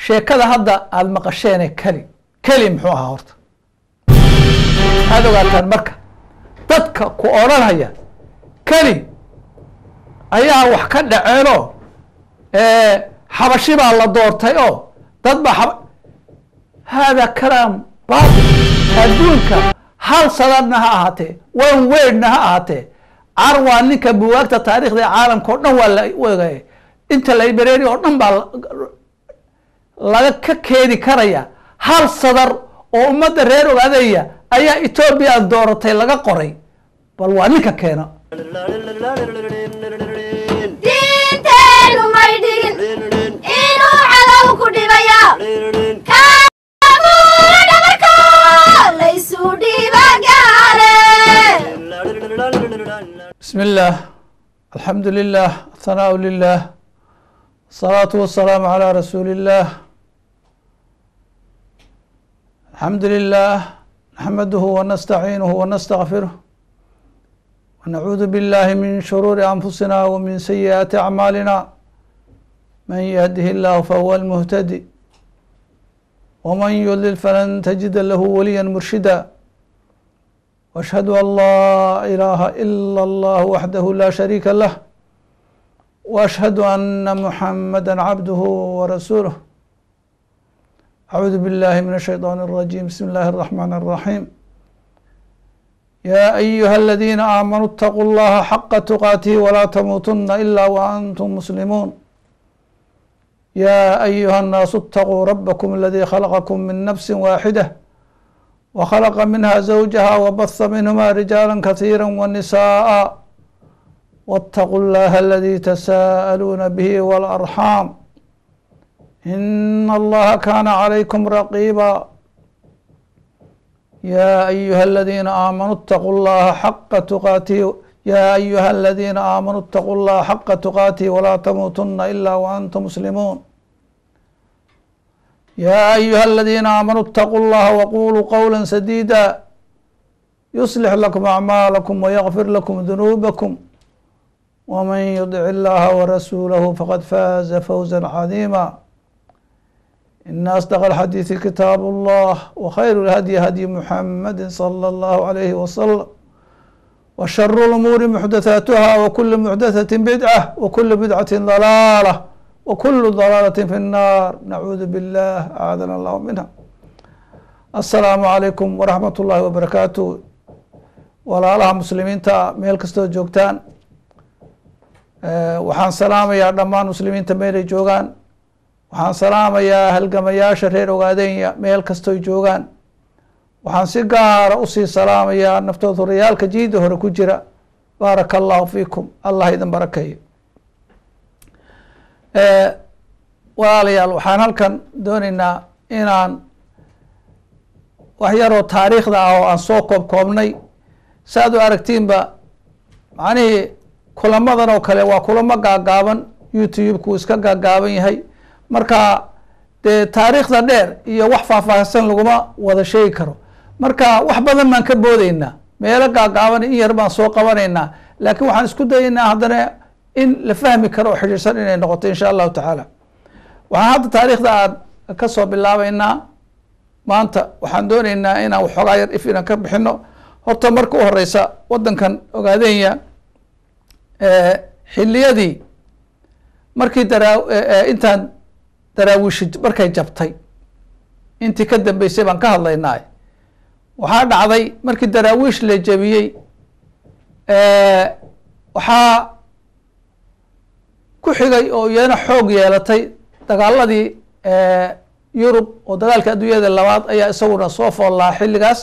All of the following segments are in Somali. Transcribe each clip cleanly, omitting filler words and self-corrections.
sheekada hadda aada maqasheene keli muxuu ahaa horta waxaad ogaataan marka dadka ku odhanaya keli ayaa wax ka dhaceenoo xabashi baa la doortay oo dad baa hada kalaam baatil adduunka hal sanadna ha ahaatee one wordna ha ahaatee carwaa ninka buwaagta taariikhda ee caalamka oo dhan waa la ogaya inta library oo dhan baa laga ka keeni karaya hal sadar oo ummadda reer ogaadaya ayaa Ethiopia dooratay laga qoray bal waa ninka keena diinteenu may dhigin inuu calow ku dhibaya بسم الله الحمد لله الثناء لله الصلاة والسلام على رسول الله الحمد لله نحمده ونستعينه ونستغفره ونعوذ بالله من شرور أنفسنا ومن سيئات أعمالنا من يهده الله فهو المهتدي ومن يضلل فلن تجد له وليا مرشدا واشهد ان لا اله الا الله وحده لا شريك له واشهد ان محمدا عبده ورسوله اعوذ بالله من الشيطان الرجيم بسم الله الرحمن الرحيم يا ايها الذين امنوا اتقوا الله حق تقاته ولا تموتن الا وانتم مسلمون يا ايها الناس اتقوا ربكم الذي خلقكم من نفس واحده وخلق منها زوجها وبث منهما رجالا كثيرا ونساء واتقوا الله الذي تساءلون به والأرحام إن الله كان عليكم رقيبا يا أيها الذين آمنوا اتقوا الله حق تقاته يا أيها الذين آمنوا اتقوا الله حق تقاته ولا تموتن إلا وأنتم مسلمون يا أيها الذين آمنوا اتقوا الله وقولوا قولا سديدا يصلح لكم أعمالكم ويغفر لكم ذنوبكم ومن يطع الله ورسوله فقد فاز فوزا عظيما إن أصدق الحديث كتاب الله وخير الهدي هدي محمد صلى الله عليه وسلم وشر الأمور محدثاتها وكل محدثة بدعة وكل بدعة ضلالة وكل ضلالة في النار نعوذ بالله أعاذنا الله منها السلام عليكم ورحمة الله وبركاته walaalaha muslimiinta meel kastoo joogtaan waxaan salaamayaa dhammaan muslimiinta meelay joogaan waxaan salaamayaa halgamayaasha reer ogaadenya meel kastoo joogaan waxaan si gaara usii salaamayaa naftood horayaalka jiida hore ku jira baaraka allahu fiikum allah idin barakeeyo walaalayaal waxaan halkan doonaynaa inaan wax yaroo taariikhda ah oo aan soo koobnay saaad u aragtiinba macnihii kulamadan oo kale waa kulamo gaagaaban youtube-ku iska gaagaaban yahay marka dee taariikhda dheer iyo wax faahfaahsan laguma wada sheegi karo marka wax badan baan ka boodeynaa meelo gaagaaban in yar baan soo qabanaynaa laakiin waxaan isku dayaynaa haddana in la fahmi karo oo xidhiirsan inay noqoto insha allahu tacaala waxaan hadda taariikhda aan ka soo bilaabeynaa maanta waxaan dooneynaa inaan waxoogaa yar if inaan ka bixino horta marka u horeysa waddankan ogaadenya xiliyadii markii intaan daraawiishi markay jabtay intii ka dambeysay baan ka hadlaynaa waxaa dhacday markii daraawiish la jabiyey waxaa ku xigay oo iyana xoog yeelatay dagaaladii yurub oo dagaalka adduunyada labaad ayaa isaguna soo foollaa xilligaas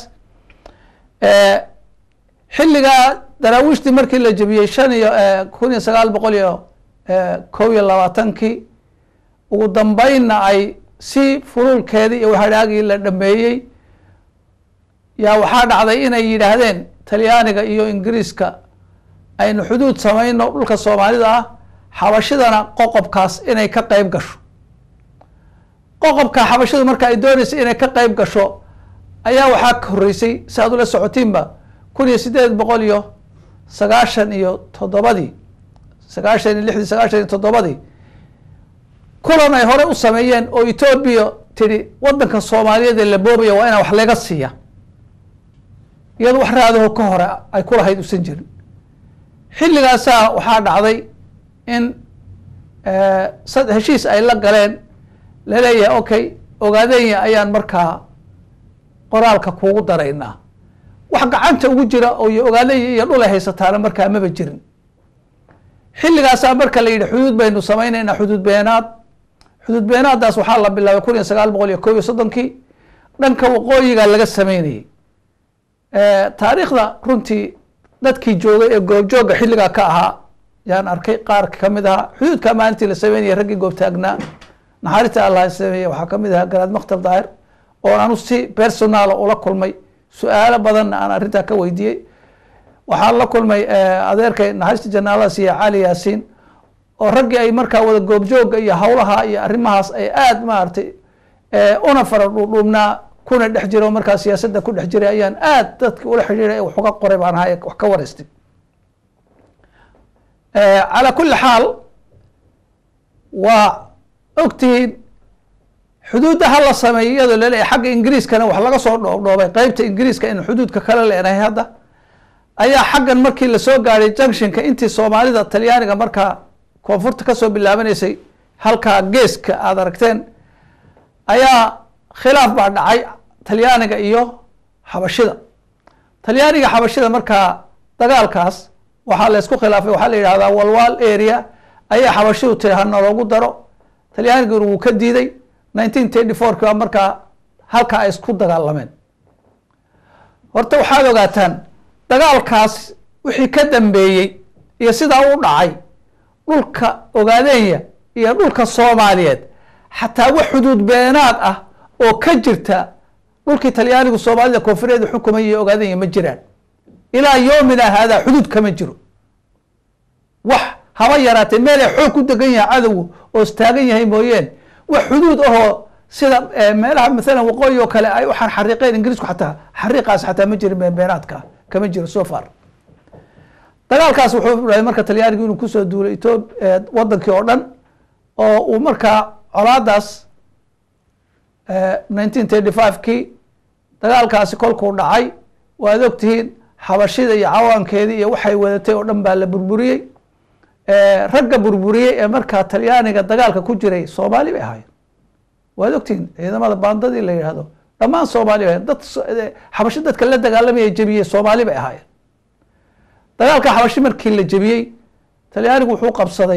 xilligaa daraawiishtii markii la jebiyey kun iyo sagaal boqol iyo kow iyo labaatankii ugu dambeynna ay si fuluulkeedii iyo waxadhaagii la dhameeyey yaa waxaa dhacday inay yidhaahdeen talyaaniga iyo ingiriiska aynu xuduud samayno dhulka soomaalida ah xabashidana qoqobkaas inay ka qeyb gasho qoqobka xabashidu marka ay doonaysa inay ka qeyb gasho ayaa waxaa ka horreysay si aad ula socotiinba kun iyo sideed boqol iyo sagaashan iyo toddobadii sagaashan iyo lixdii sagaashan iyo toddobadii kulan ay hore u sameeyeen oo Ethiopia tiri wadanka Soomaaliyeed ee la boobaya waa in wax laga siiya iyadoo wax raadaho ka hore ay ku lahayd usan jirin xilligaas waxaa dhacday in heshiis ay la galeen la leeyahay okay ogaadeen ayaan markaa qoraalka kuugu daraynaa wax gacanta ugu jira oo ogaadeen iyo dhul ay haysataan markaa maba jirin xilligaas marka la yiri xuduud baynu sameeynaa xuduud beenaadaas waxaa la bilaabay 1931 dhanka waqooyiga laga sameeyay taariikhda runtii dadkii joogay ee goobjooga xilliga ka ahaa yaan arkay qaar kamid ah xuduudka maalintii la sameeyay ragii goob taagnaa naxariista Allah sameeyay waxa kamid ah garaad maqtal daahir oo aanu si personal ula kulmay su'aalo badan aan arinta ka weydiiyay waxaan la kulmay adeerkay naxariista janaala siya cali yaasiin oo ragii ay markaa wada goobjooga iyo hawlaha iyo arrimahaas ay aad maartay una faradhubnaa kuna dhex jiro markaa siyaasadda ku dhex jiray ayaan aad dadka ula xiriiray wax uga qoray baan ahay wax ka wareystay على كل حال وأكتين حدود هلا سمية اللي حق إنجليز كانوا وحلاقة صور نوبي قيبت إنجليز كأن حدود ككلا لأن هذا أي حقا مركي اللي سوق على جنكشن كأنتي الصومالي ذا الطلياني مركا كونفورت كسو بالله منيسي هلكا جيس كأدركتين أي خلاف بعد عي طلياني إيوه حبشيدا طلياني حبشيدا مركا دقال كاس waxaa la isku khilaafay waxaa la yiraahdaa walwal area ayaa xabashidu tirahana loogu daro talyaanigu uu ka diiday 1934 ka markaa halka ay isku dagaalameen horta waxaad ogaataan dagaalkaas wixii ka dambeeyay iyo sida uu dhacay dhulka ogaadeenya iyo dhulka Soomaaliyeed xataa wax xuduud beenaad ah oo ka jirta dhulkii talyaanigu Soomaalida koonfureed xukumayay ogaadeenya ma jiraan إلى يومنا هذا حدود كما جرو وح هوا يراتي مالي حوكو دقنيا عدو واستاقنيا هاي مويين وحدود اهو سيدا مالها مثلا وقوي وكلا اي وحن حريقين انجليزكو حتى حريقاس حتى مجري من بيناتك كما جرو سوفار دقال كاس وحو مركا تلياري يقولون كسو دولة ايتوب ودن كيوردن ومركا علاداس 1935 كي دقال كاس كولكو دعاي وادوكتين xabashida iyo cawaankeedii iyo waxay wadatay oo dhan baa la burburiyay ragga burburiyay ee markaa talyaaniga dagaalka ku jiray Soomaali bay ahaayeen waad ogtiin ciidamada baandadii la yiraahdo dhammaan Soomaali bay dad xabashida dadka la dagaalamay jabiyay Soomaali bay ahaayeen dagaalka xabashi markii la jabiyay talyaanigu wuxuu qabsaday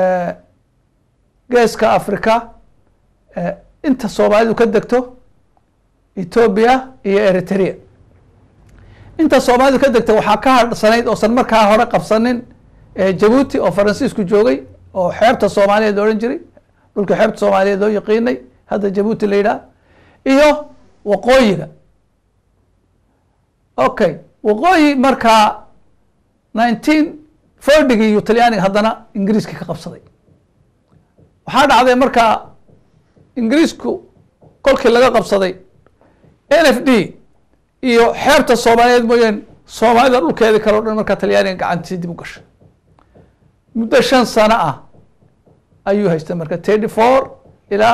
geeska Afrika inta Soomaalidu ka degto Ethiopia iyo Eritrea inta Soomaalidu ka degtay waxa ka harsanayd oo san markaa hore qabsanin Djibouti oo Faransiisku joogay oo xeebta Soomaaliyeed oran jiray dhulka xeebta Soomaaliyeed oo yaqiinay hadda Djibouti leeyahay iyo waqooyiga okay waqooyi markaa 1940 iyo Talyaaniga haddana Ingiriiska ka qabsaday waxa dhacday markaa Ingiriisku kolkii laga qabsaday NFD iyo xeebta Soomaaliyeed mooyeen Soomaalida dhulkeeda kale oo dhan marka Talyaaniga gacantiisa dib u gashay muddo 5 sano ah ayuu haystay marka 34 ilaa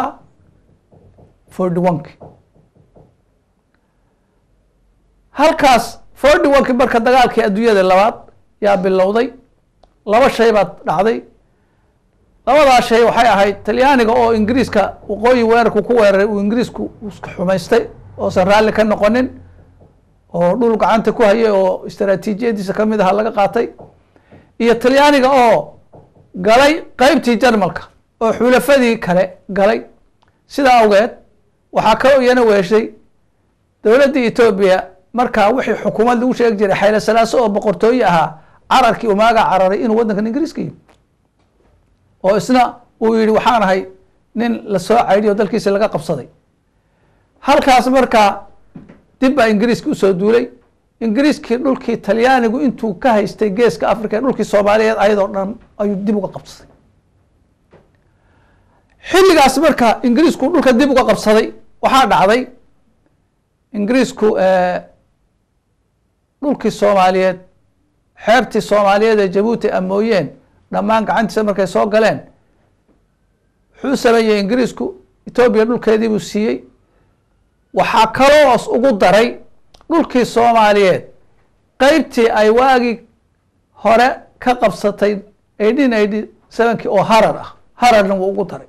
41 halkaas 41 marka dagaalkii adduunyada labaad yaa bilowday laba shay baa dhacday labada shay waxay ahayd Talyaaniga oo Ingiriiska waqooyi weerarku ku weeraray uu Ingiriisku isku xumaystay oo san raalli ka noqonin oo dhul gacanta ku hayay oo istaraatiijiyadiisa kamid ah laga qaatay iyo Talyaaniga oo galay qaybtii Jarmalka oo xulafadii kale galay sida awgeed waxa kale oo yana weeshay dawladda Ethiopia marka wixii xukuumad lagu sheeg jiray Hayle Selassie oo boqortooy ahaa cararkii umaaga cararay inuu wadanka Ingiriiska yimaado oo isna uu yiri waxaan ahay nin la soo cayriyo dalkiisa laga qabsaday halkaas marka dib baa Ingiriiska u soo duulay Ingiriiskii dhulkii Talyaanigu intuu ka haystay geeska Afrika dhulkii Soomaaliyeed ayadoo dhan ayuu dib uga qabsaday xilligaas marka Ingiriisku dhulka dib uga qabsaday waxa dhacday Ingiriisku dhulkii Soomaaliyeed xeebtii Soomaaliyeed ee Djibouti amooyeen dhammaan gacantiisa markay soo galeen wuxuu sameeyey ingiriisku Ethiopia dhulkeedii buu siiyey waxaa kaloo ugu daray dhulkii Soomaaliyeed qaybtii ay waagi hore ka qabsatay 1887 oo Hararna wuu ugu daray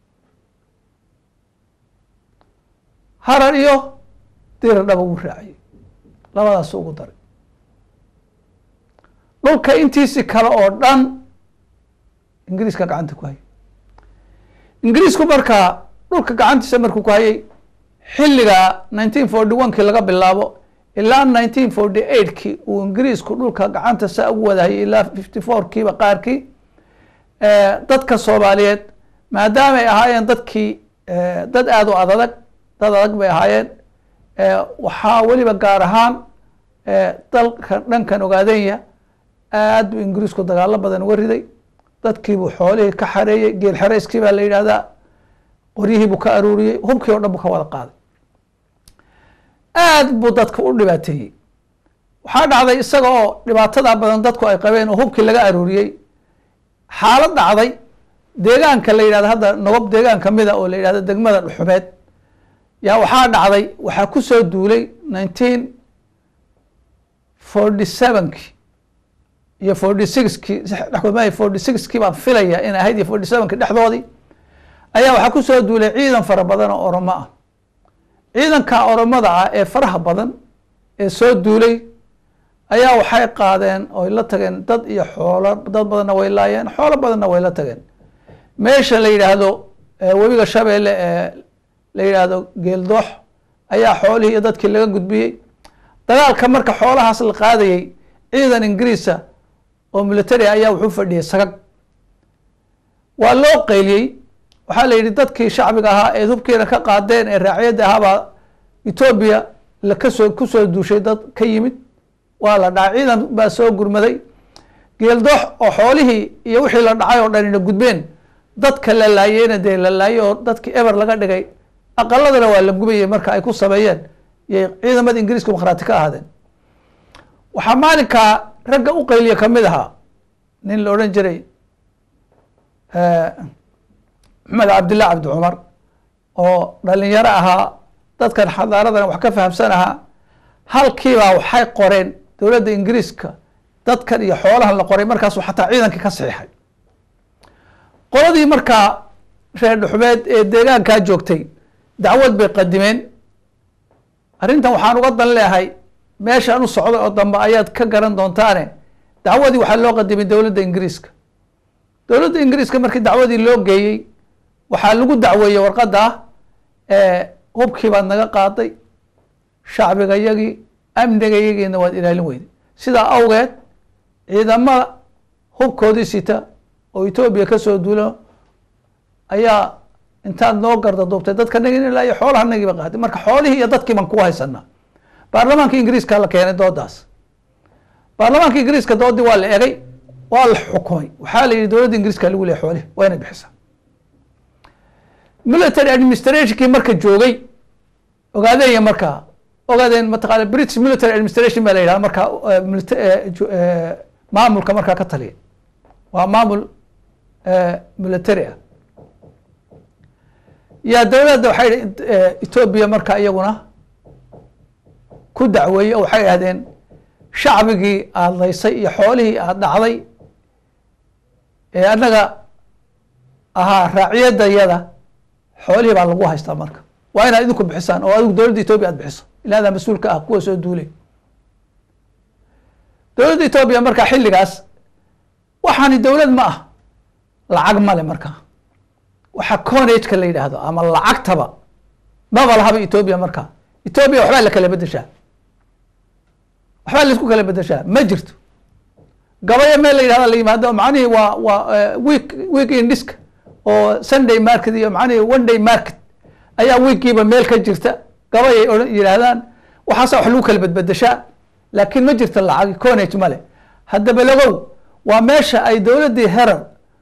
Harar iyo Diiradhaba wuu raaciyey labadaas ugu daray dhulka intiisi kale oo dhan ingiriiska gacanta ku hayay ingiriisku markaa dhulka gacantiisa markuu ku hayay xilliga 1941 kii laga bilaabo ilaa 1948 kii uu ingiriisku dhulka gacanta saa ugu wadahayay ilaa 54 kiiba qaarkii dadka Soomaaliyeed maadaama ay ahaayeen dadkii dad aad u adag bay ahaayeen waxaa weliba gaar ahaan dalka dhankan ogaadenya aad buu ingiriisku dagaalo badan uga riday dadkii buu xoolihii ka xareeyey geel xareyskii baa la yidhaahdaa qoryihii buu ka aruuriyey hubkii oo dhan buu ka wada qaaday aad buu dadka u dhibaateeyey waxaa dhacday isaga oo dhibaatada badan dadku ay qabeen oo hubkii laga aruuriyey xaalad dhacday deegaanka la yidhahdo hadda Nogob deegaan kamida oo la yidhahdo degmada Dhuxumeed yaa waxaa dhacday waxaa ku soo duulay 1947 iyo 46 baan filaya in ahayd iyo 47 dhexdoodii ayaa waxaa ku soo duulay ciidan fara badan oo Oromo ah ciidanka Oromada ah ee faraha badan ee soo duulay ayaa waxay qaadeen oo la tageen dad iyo xoolo dad badanna way laayeen xoolo badanna way la tageen meesha la yiraahdo webiga Shabeelle la yiraahdo Geeldoox ayaa xoolihii iyo dadkii laga gudbiyey dagaalka marka xoolahaas la qaadayay ciidan Ingiriisa oo military ayaa wuxuu fadhiyay sagag waa loo qeyliyey waxaa la yidhi dadkii shacbiga ahaa ee hubkiina ka qaadeen ee raaciyada ahaabaa Ethiopia ku soo duushay dad ka yimid waa la dhacay ciidan baa soo gurmaday Geeldoox oo xoolihii iyo wixii la dhacay oo dhan ina gudbeen dadka la laayeen dee la laayay oo dadkii ever laga dhigay aqaladana waa la gubayay marka ay ku sameeyeen ciidamada Ingiriiska mukhraati ka ahaadeen waxaa maalinka ragga u qayliya kamid ahaa nin la oran jiray Maxamed Cabdillah Cabdi Cumar oo dhalinyaro ahaa dadkan xadaaradan wax ka fahamsan ahaa halkiiba waxay qoreen dowladda Ingiriiska dadkan iyo xoolahan la qoray markaas xataa ciidankii ka saxiixay qoladii markaa reer Dhuxumeed ee deegaanka joogtay dacwad bay qadimeen arrintan waxaan uga dan leeyahay meeshaan u socdo oo dambe ayaad ka garan doontaane dacwadii waxaa loo qadimay dowladda Ingiriiska markii dacwadii loo geeyey waxaa lagu dacweeyey warqadda hubkii baad naga qaaday shacbiga yagii amniga yagiina waad ilaalin weyday sidaa awgeed ciidamada hubkoodii sita oo Ethiopia ka soo duulo ayaa intaad noo garda duubtay dadka nagina ilaa iyo xoolaha nagiiba qaaday marka xoolihii iyo dadkii baan ku haysanaa baarlamaanka Ingiriiska la keenay doodaas baarlamaanka Ingiriiska doodii waa la egay waa la xukumay waxaa la yidhi dowladda Ingiriiska lagu leeyahay xoolihi waa inay bixisaa military administration marka joogay ogaadeen mataqaana British military administration baa la yidhahdaa marka maamulka markaa ka taliya waa maamul military ah yaa dowladda waxay Ethiopia marka iyaguna ku dacweeyey oo waxay ahdeen shacbigii aad laysay iyo xoolihii aad dhacday ee annaga ahaa raaciyadayada xoolihii baa lagu haystaa marka waa inaad idinku bixisaan oo adigu dowladda Ethiopia aad bixiso ilaadaa mas-uulka ah kuwa soo duulay dowladda Ethiopia markaa xilligaas waxaani dowlad ma ah lacag male markaa waxa coinage-ka la yidhaahdo ama lacagtaba maba lahaba Ethiopia markaa Ethiopia waxbaa la kala bedeshaa waxbaa laisku kala bedeshaa ma jirto gabayo meel la yidhahda la yimaado macnihii waa week in disk oo Sunday market iyo macnihii one day market ayaa weekiiba meel ka jirta gabayay yidhaahdaan waxaasa wax lagu kala bedbedeshaa laakiin ma jirto lacag coinage male haddaba lagow waa meesha ay dowladdii Herar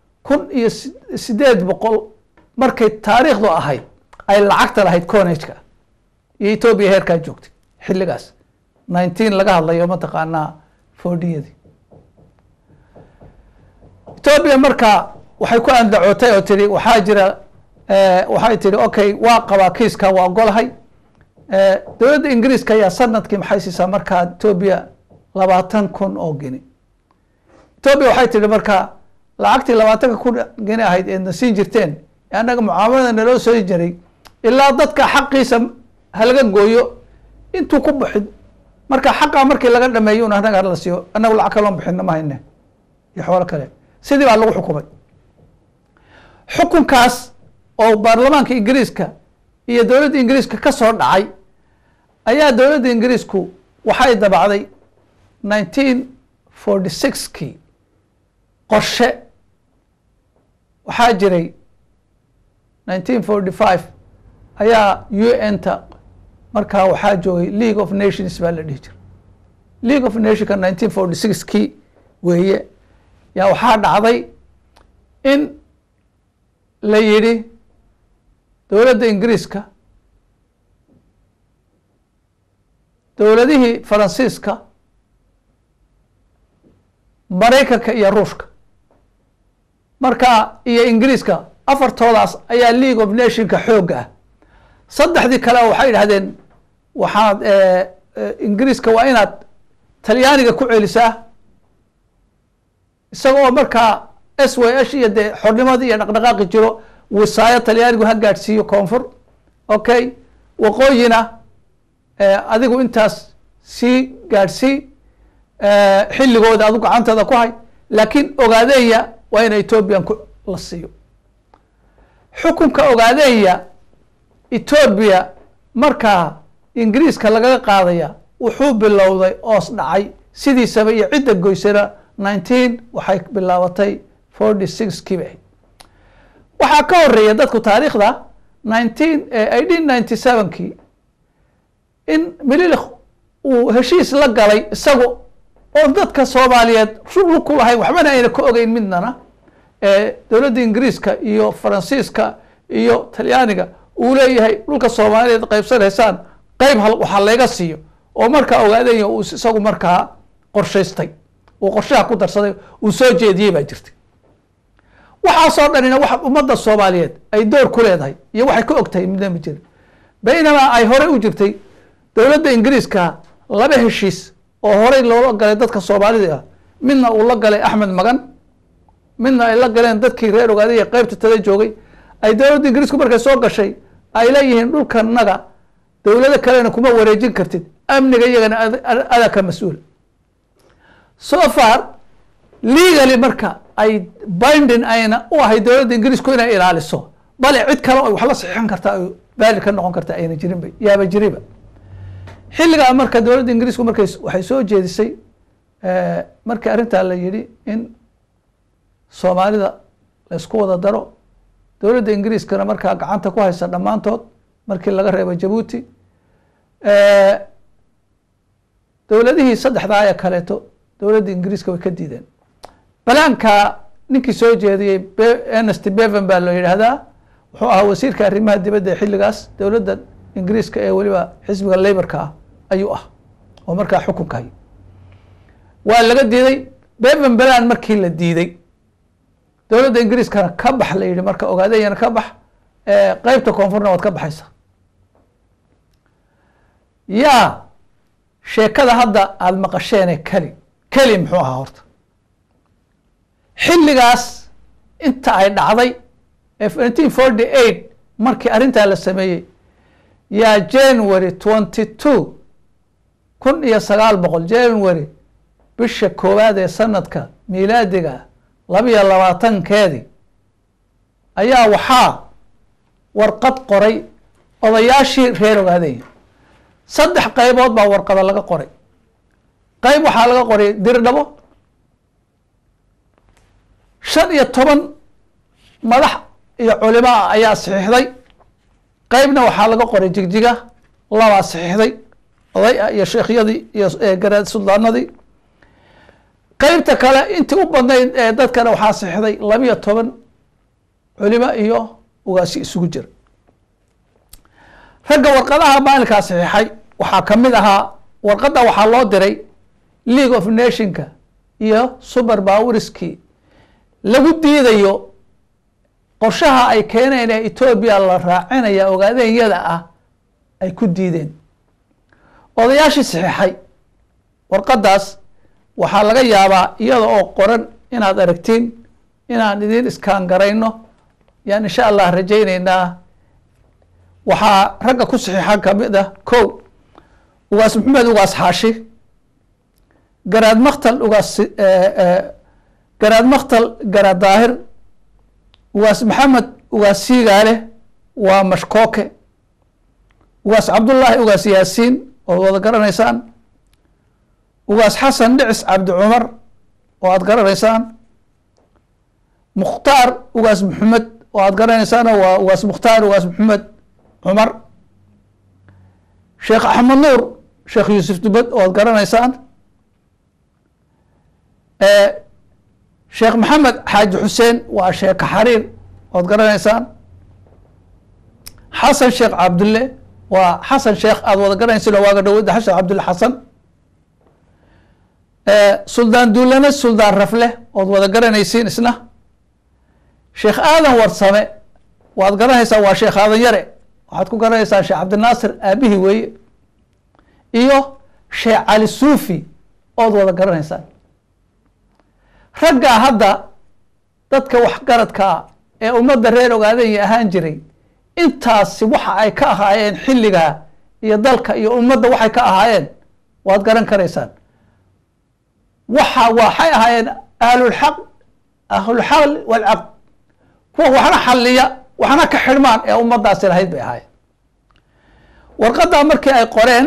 1800 markay taariikhdu ahayd ay lacagta lahayd coinage-ka iyo Ethiopia heerkaa joogtay xilligaas 19 laga hadlayo mataqaanaa 40yadii Ethiopia markaa waxay ku andacootay oo tiri waxaa jira waxay tihi okay waa qabaa kiiska waa ogolahay dowladda ingiriiska ayaa sanadkii maxay siisaa markaa Ethiopia 20,000 oo gini Ethiopia waxay tihi markaa lacagtii 20,000 gini ahayd ee siin jirteen anaga mucaamalada naloo soo jiray ilaa dadka xaqiisa halaga gooyo intuu ku bixin marka xaqa markii laga dhameeyo anaga la siiyo anagu lacag kale oo bixin ma hayne iyo xoolo kale sidii baa lagu xukumay xukunkaas oo baarlamaanka ingiriiska iyo dowladda ingiriiska ka soo dhacay ayaa dowladda ingiriisku waxay dabacday 1946kii qorshe waxaa jiray 1945 ayaa UN-ta markaa waxaa joogay League of Nations baa la dhihi jiray League of Nationska 1946kii weeye yaa waxaa dhacday in la yidhi dowladda ingiriiska dowladihii faransiiska maraykanka iyo ruushka markaa iyo ingiriiska afartoodaas ayaa League of Nationska xoogga ah saddexdii kale waxay yidhahdeen waxaad ingiriiska waa inaad talyaaniga ku celisaa isagoo markaa SYS iyo dee xornimadii iyo dhaqdhaqaaqi jiro wasaayo talyaanigu ha gaadhsiiyo koonfur okay waqooyina adigu intaas sii gaadhsii xilligooda adigu gacantada ku hay laakiin ogaadeenya waa in Ethiopian la siiyo xukunka ogaadeenya Ethiopia markaa ingiriiska lagaga qaadaya wuxuu bilowday oos dhacay sidiisaba iyo cidda goysana 19 waxay bilaabatay 46kii bay waxaa ka horeeya dadku taariikhda 1897kii in Mililikh uu heshiis la galay isagu oo dadka Soomaaliyeed shugul ku lahayn waxbana ayna ka ogeyn midnana dowladda ingiriiska iyo faransiiska iyo talyaaniga uu leeyahay dhulka Soomaaliyeed qaybsanaysaan qayb hal waxa laga siiyo oo markaa ogaadeen uu isagu markaa qorshaystay oo qorshaha ku darsaday uu soo jeediyay baa jirtay waxa soo dhanina waxa ummadda Soomaaliyeed ay door ku leedahay iyo waxay ka ogtahay midna ma jiro baynama ay hore u jirtay dowladda ingiriiska laba heshiis oo hore loo galay dadka Soomaalida midna uu la galay Axmed Magan midna ay la galeen dadkii reer ogaadeen qaybta tada joogay ay dowladda ingiriisku markay soo gashay ay leeyihiin dhulkanaga dowladda kalena kuma wareejin kartid amniga iyagana ada ka mas'uul so far legally marka ay binding ayna u ahay dowladda ingiriisku inay ilaaliso bal cid kale oo wax la saxiixan karta ay baal ka noqon karta ayna jirin bay yaaba jiriba xilliga marka dowladda ingiriisku markay waxay soo jeedisay markii arinta la yiri in Soomaalida la isku wada daro dowladda ingiriiskana markaa gacanta ku haysa dhamaantood markii laga reebo Djibouti dowladihii saddexda ay kaleeto dowladda ingiriiska way ka diideen balaanka ninkii soo jeediyay Ernest Bevin baa loo yiraahdaa wuxuu ahaa wasiirka arrimaha dibadda xilligaas dowladda ingiriiska ee waliba xisbiga Labourka ayuu ah oo markaa xukunka hay waa laga diiday Bevin balaan markii la diiday dowladda ingiriiskana ka bax la yiri marka ogaadayna ka bax qaybta koonfurna wad ka baxaysa yaa sheekada hadda aad maqasheen kali muxuu ahaa horta xilligaas inta ay dhacday 1948 markii arinta la sameeyay yaa January 22 1900 January bisha koowaad ee sanadka miilaadiga 22keedi ayaa waxaa warqad qoray odayaashii reer ogaadeen saddex qaybood baa warqada laga qoray qayb waxaa laga qoray Dirdhabo 15 madax iyo culimo ayaa saxiixday qaybna waxaa laga qoray Jigjiga laba saxiixday oday iyo sheekhyadii iyo garaad suldaanadii qaybta kale intii u badnayd dadkana waxaa saxiixday 12 culimo iyo ugaasi isugu jira ragga warqadaha maalinka saxiixay waxaa kamid ahaa warqada waxaa loo diray League of Nationska iyo super powerski lagu diidayo qorshaha ay keeneen ee Ethiopia la raacinaya ogaadeenyada ah ay ku diideen odayaashii saxiixay warqadaas waxaa laga yaabaa iyada oo qoran inaad aragtiin inaan idin iskaan garayno yaan insha Allah rajaynaynaa waxaa ragga ku saxiixan kamid ah kow ugaas maxamed ugaas xaashi garaad maqtal ugaas garaad maqtal garaad daahir ugaas maxamed ugaas siigaale waa mashkooke ugaas cabdullaahi ugaas yaasiin oo wada garanaysaan ugaas xasan dhicis cabdi cumar oo aad garanaysaan mukhtaar ugaas maxamed oo aad garanaysaan waa ugaas mukhtaar ugaas maxamed cumar sheekh axmed nuur sheekh yuusuf dubad oo aad garanaysaan sheekh maxamed xaaji xuseen waa sheeka xariir ood garanaysaan xasan sheekh cabdulle waa xasan sheekh aad wada garanaysin oo waaga dhawada xasan cabdulle xasan suldaan duulane suldaan rafle ood wada garanaysiin isna sheekh aadan warsame waad garanaysaa waa sheekh aadan yare waxaad ku garanaysaa sheekh cabdinaasir aabihii weeye iyo sheekh cali suufi ood wada garanaysaan raggaa hadda dadka waxgaradkaa ee ummadda reer ogaadanya ahaan jiray intaasi waxa ay ka ahaayeen xilligaa iyo dalka iyo ummadda waxay ka ahaayeen waad garan karaysaan waxay ahaayeen ahlulxaq ahlulxaql walcaqd kuwa waxna xalliya waxna ka xidhmaan ee ummaddaasi lahayd bay ahaayeen warqaddaa markii ay qoreen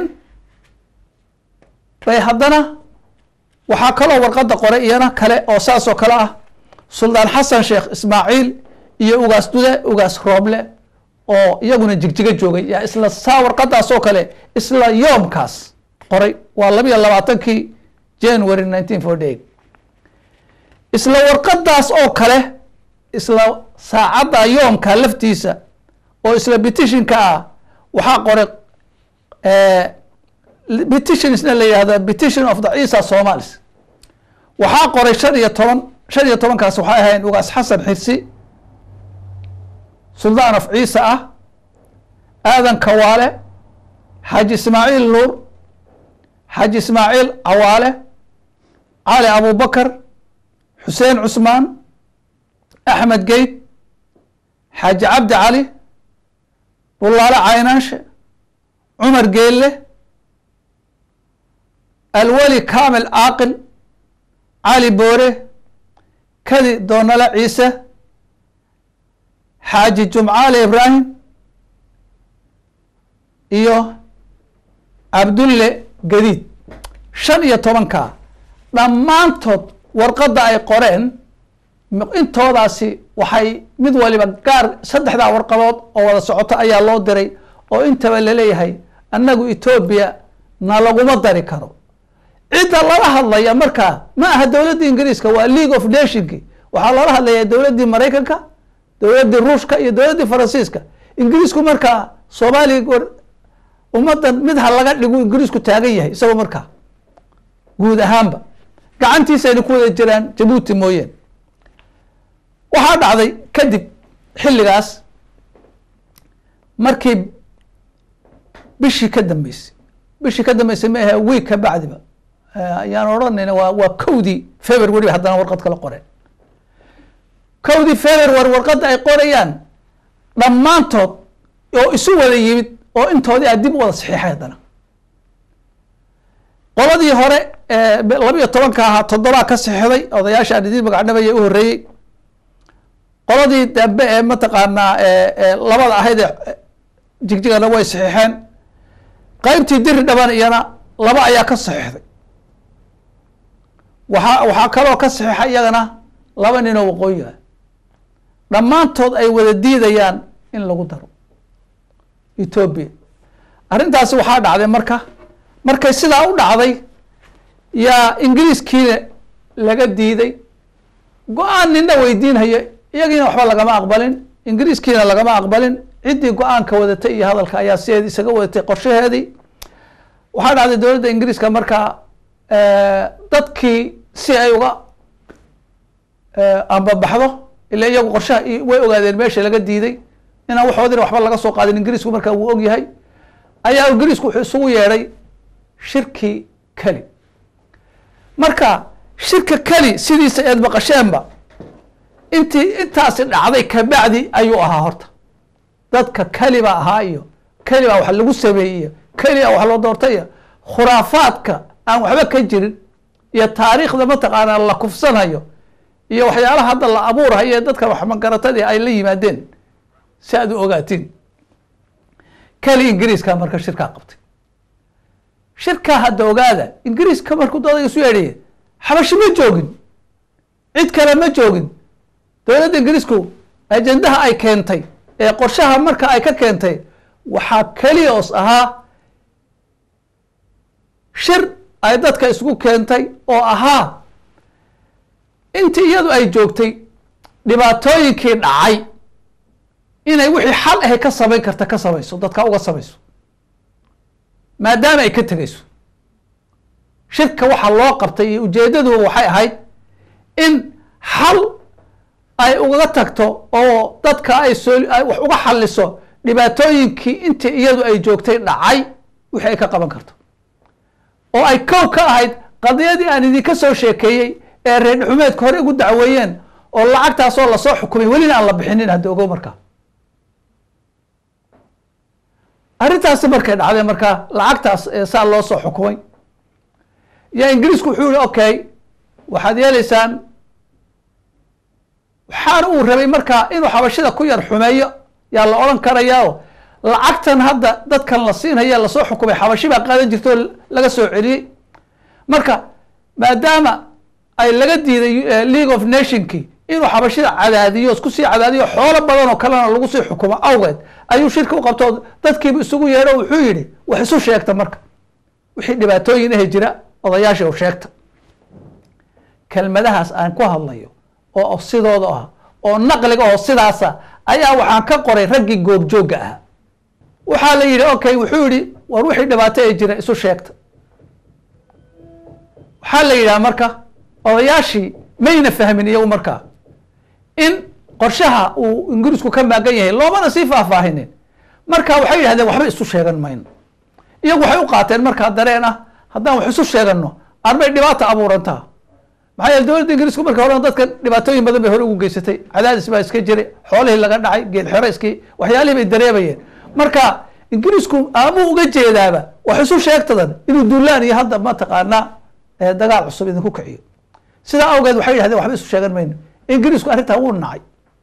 bay haddana waxaa kaloo warqadda qoray iyana kale oo saas oo kale ah suldaan xasan sheekh ismaaciil iyo ugaas dude ugaas rooble oo iyaguna jigjiga joogay yaa isla saa warqadaas oo kale isla yoomkaas qoray waa 22 January 1948 isla warqadaas oo kale isla saacadda yoomka laftiisa oo isla petitionka ah waxaa qoray petitionisna la yihahda petition of the Isa Somalis waxaa qoray 15 kaas waxay ahayn ugaas xasan xirsi suldaan of ciise ah aadan kawaale xaaji ismaaciil nuur xaaji ismaaciil cawaale cali abubakar xuseen cusmaan axmed geyd xaaji cabdi cali bulaale caynaanshe cumar geelle alweli kaamil caaqil cali boore kadi doonale ciise xaaji jumcaale ibraahim iyo cabdulle gadiid 15 dhammaantood warqadda ay qoreen intoodaasi waxay mid waliba gaar 3 warqadood oo wada socoto ayaa loo diray oo intaba laleeyahay annagu Ethiopia na laguma dari karo cidda lala hadlaya markaa ma aha dowladda ingiriiska waa League of Nations waxaa lala hadlaya dowladdii Mareykanka dowladdii Ruushka iyo dowladdii Faransiiska ingiriisku markaa Soomaaliya ummadan mid ha laga dhigo ingiriisku taagan yahay isagoo markaa guud ahaanba gacantiisa ay ku wada jiraan Djibouti mooyeen waxaa dhacday kadib xilligaas markii bishii ka dambeysay ma aha week ka bacdiba ayaan odhanayna waa kowdii February haddana warqad kala qoreen kowdii February warqadda ay qorayaan dhammaantood oo isu wada yimid oo intoodii aad dib u wada saxiixay haddana qoladii hore 12 ahaa 7 ka saxiixday odayaasha idin magacnabay u horeeyay qoladii dambe ee mataqaanaa labada ahayd jigjigana way saxiixeen qaybtii diri dhaban iyana 2 ayaa ka saxiixday waxaa kaloo ka saxiixay iyagana 2 nin oo waqooyi ah dhammaantood ay wada diidayaan in lagu daro Ethiopia arrintaasi waxaa dhacday markay sidaa u dhacday yaa ingiriiskiina laga diiday go-aan nina weydiinhayo iyagiina waxba lagama aqbalin ingiriiskiina lagama aqbalin ciddii go-aanka wadatay iyo hadalka ayaa sideed isaga wadatay qorshaheedii waxaa dhacday dowladda ingiriiska markaa dadkii si ay uga ambabaxdo إلا يجوا قرشة ويوجد الماشي لقى ديدي إنه وحودين وحبل لقى سوق هذا الإنجليز ومركب وأجي هاي أيها الإنجليز كحسوا يري شركة كلي مركا شركة كلي سيدي سيد بقى شامبا انت أصل عضيك بعدي أيها هرتا ضدك كلمة هايو كلمة وحلو سبيعية كلمة وحلو دورتية خرافاتك أنا وحبك جرين يا تاريخ ذا متقانا الله كفصنا هيو يا وحيالها هذا الله أبورها هي ضدك وحمن قرطدي أي لي مادين سادوا أوقاتين كلي إنجليز كان مركز شركة قبتي شركة هذا وقاده إنجليز كمان كنت هذا يسوي حبش ما جوجن عيد كلام ما جوجن دولة إنجليزكو أجندها أي كنتي قرشها مركا أي كنتي وحا كليوس أها شر أي دادك اسكو كنتي أو أها انت يدو أي جوجتي لباتوين كين عاي إنay wixii xal ah ka sameyn karta ka samayso dadka uga samayso maadaama ay ka tagayso shirka waxa loo qabtay ujeedadu waxay ahayd in xal ay uga tagto oo dadka ay wax uga xaliso dhibaatooyinkii intii iyadu ay joogtay dhacay wixii ay ka qaban karto oo ay koow ka ahayd qadiyadii aan idinka soo sheekeeyey ee reer xumeedka hore ugu dacweeyeen oo lacagtaas oo la soo xukumay welina aan la bixinin hadda ogow markaa arrintaasi markay dhacday markaa lacagtaas saa loo soo xukumay yaa ingiriisku wuxuu yihi okay waxaad yeelaysaan waxaana uu rabay markaa inuu xabashida ku yar xumeeyo yaa la odhan karayaa lacagtan hadda dadkan la siinaya lasoo xukumay xabashi baa qaadan jirta oo laga soo celiyey marka maadaama ay laga diiday League of Nationki inuu xabashida cadaadiyo isku sii cadaadiyo xoolo badan oo kalena lagu sii xukumo awgeed ayuu shirka u qabto dadkiiba isugu yeedho wuxuu yidhi wax isu sheegta marka wixii dhibaatooyin ah jira odayaasha u sheegta kelmadahaas aan ku hadlayo oo sidooda ah oo naqliga oo sidaasa ayaa waxaan ka qoray raggii goobjooga ah waxaa la yidhi okay wuxuu yidhi war wixii dhibaato ay jira isu sheegta waxaa la yidhaha marka odayaashii mayna fahmin iyagu markaa in qorshaha uu ingiriisku ka maagan yahay loomana sii faahfaahinin marka waxay yidhahdeen waxba isu sheegan mayno iyagu waxay u qaateen markaa dareen ah haddaan wax isu sheeganno arbay dhibaata abuurantaa maxaa yeele dowladda ingiriisku markii hore dadka dhibaatooyin badan bay hore ugu geysatay cadaadis baa iska jiray xoolihii laga dhacay geed xero iskii waxyaalihii bay dareemayeen marka ingiriisku aamuu uga jeedaaba wax isu sheegtadan inuu duulaan iyo hadda mataqaanaa dagaal cusub idinku kiciyo sidaa awgeed waxay yidhahdeen waxba isu sheegan mayno ingiriisku arrintaa wuu nacay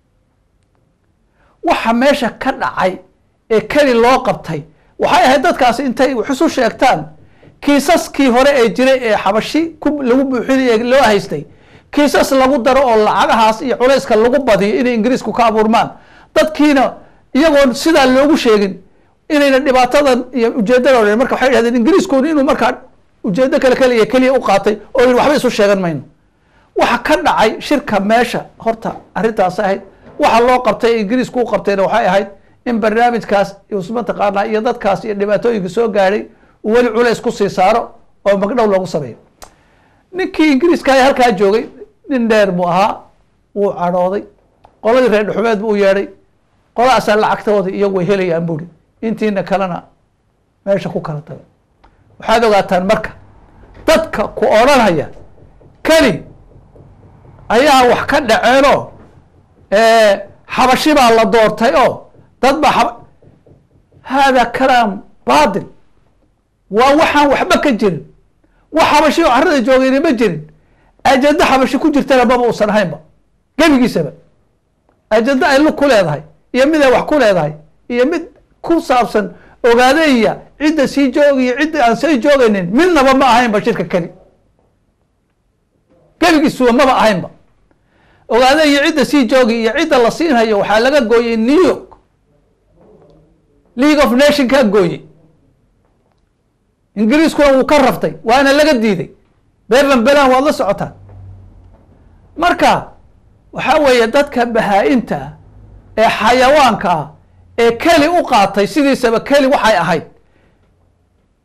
waxa meesha ka dhacay ee keli loo qabtay waxay ahayd dadkaasi intay wax isu sheegtaan kiisaskii hore ee jiray ee xabashi lagu buuxinay loo haystay kiisas lagu daro oo lacagahaas iyo culayska lagu badiyo inay ingiriisku ka abuurmaan dadkiina iyagoon sidaa loogu sheegin inayna dhibaatadan iyo ujeedada marka waxay yidhahdeen ingiriiskuna inuu markaa ujeedo keliya u qaatay oo yidhi waxba isu sheegan mayno waxa ka dhacay shirka meesha horta arrintaas ahayd waxa loo qabtay ingiriisku u qabtayna waxay ahayd in barnaamijkaas mataqaanaa iyo dadkaas iyo dhibaatooyinka soo gaadhay weli culays ku sii saaro oo magdhow loogu sameeyo ninkii ingiriiska halkaa joogay nin dheer buu ahaa wuu cadhooday qoladii reer dhuxumeed buu u yeedhay qolahaasaa lacagtooda iyagu way helayaan buuri intiina kalena meesha ku kala taga waxaad ogaataan marka dadka ku odhanaya keli ayaa wax ka dhaceenoo xabashi baa la doortay oo dad baa haadaa kalaam baatil waa waxaan waxba ka jirin wax xabashi oo carrada joogayna ma jirin ajando xabashi ku jirtana maba uusan ahaynba gebigiisaba ajando ay lug ku leedahay iyo mid ay wax ku leedahay iyo mid ku saabsan ogaadeeya cidda sii joogiyo cidda aan sii joogaynin midnaba ma ahaynba shirka keli gebigiisuba maba ahaynba ogaadeeya cidda sii joogi iyo cidda la siinhayo waxaa laga gooyey New York League of Nations ka gooyey ingiriiskuna wuu ka raftay waana laga diiday beerlan belan waad la socotaan marka waxaa weeye dadka bahaa-inta ee xayawaanka ah ee keli u qaatay sidiisaba keli waxay ahayd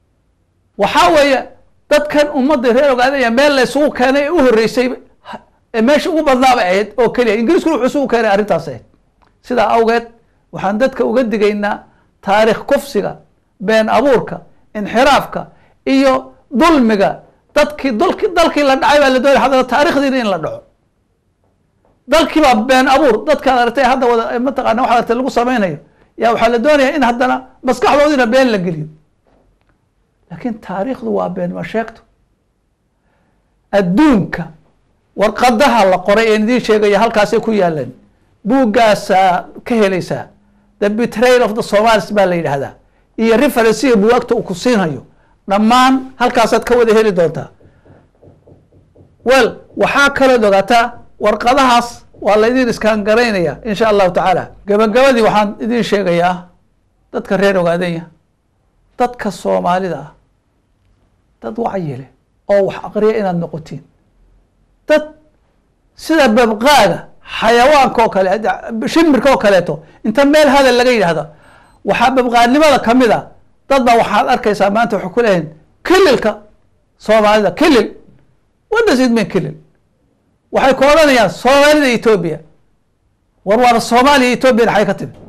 waxaa weeye dadkan ummadda reer ogaadaya meel la isugu keenay ee u horreysay meesha ugu badnaaba ahayd oo keliya ingiriisku wuxuu isugu keenay arrintaas ahayd sidaa awgeed waxaan dadka uga digaynaa taariikh kufsiga been abuurka inxiraafka iyo dulmiga dalkii la dhacay baa la doonay haddana taariikhdiina in la dhaco dalkii baa been abuur dadkaad aragtay hadda wada mataqaana waxaad aragtay lagu samaynayo yaa waxaa la doonayaa in haddana maskaxdoodina been la geliyo laakiin taariikhdu waa been ma sheegto adduunka warqadaha la qoray ee idiin sheegaya halkaasay ku yaaleen buuggaasaa ka helaysaa the betrayal of the Somalis baa la yidhaahdaa iyo referensiga buugagta uu ku siinayo dhammaan halkaasaad ka wada heli doontaa well waxaa kalood ogaataa warqadahaas waa laydin iskaan garaynaya insha allahu tacaala gabagabadii waxaan idin sheegayaa dadka reer ogaadanya dadka soomaalida ah dad wacyi leh oo wax aqriya inaad noqotiin dad sida babqaaga xayawaanka oo kale shimbirka oo kaleeto inta meel hadal laga yidhaahdo waxaa babqaadnimada ka mid a dad baa waxaad arkaysaa maanta waxay ku leeyihin kililka soomaalida kilil what does it mean kilil waxay ku odhanayaan soomaalida Ethiopia war waana Soomaaliya Ethiopia maxay ka timi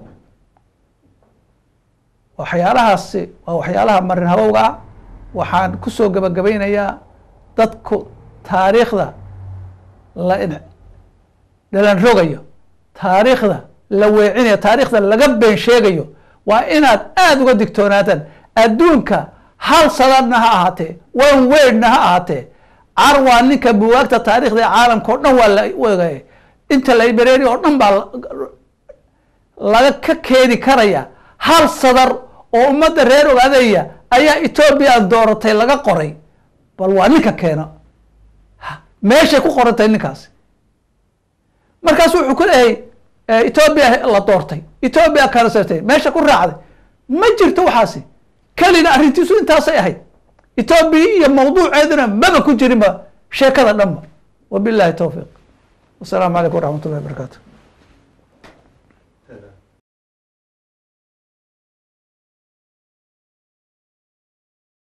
waxyaalahaasi waa waxyaalaha marin habowga waxaan ku soo gabagabeynayaa dadku taariikhda dhalan rogayo taariikhda la weecinayo taariikhda laga been sheegayo waa inaad aad uga digtoonaataan adduunka hal sanadna ha ahaatee one wordna ha ahaatee carwaa ninka buugaagta taariikhda ee caalamka oo dhan waa la ogaayay inta library oo dhan baa laga ka keeni karaya hal sadar oo ummadda reer ogaadaya ayaa Ethiopia dooratay laga qoray bal waa ninka keena meeshay ku qorantay ninkaasi markaas wuxuu ku leeyahay Ethiopia la doortay Ethiopia kala saartay meesha ku raacday ma jirto waxaasi kalina arrintiisu intaasay ahayd Ethiopia iyo mawduuceeduna maba ku jirinba sheekada dhanba wabillahi tawfiiq wassalaamu calaykum waraxmatullahi wabarakaatuh